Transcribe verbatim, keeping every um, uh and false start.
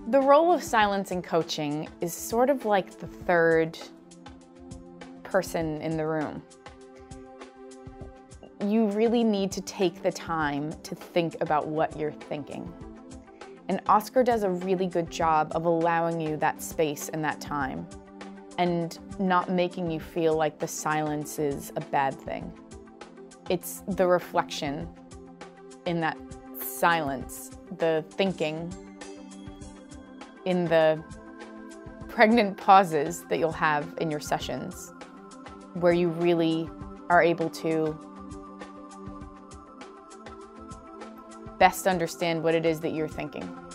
The role of silence in coaching is sort of like the third person in the room. You really need to take the time to think about what you're thinking. And Oscar does a really good job of allowing you that space and that time, and not making you feel like the silence is a bad thing. It's the reflection in that silence, the thinking, in the pregnant pauses that you'll have in your sessions, where you really are able to best understand what it is that you're thinking.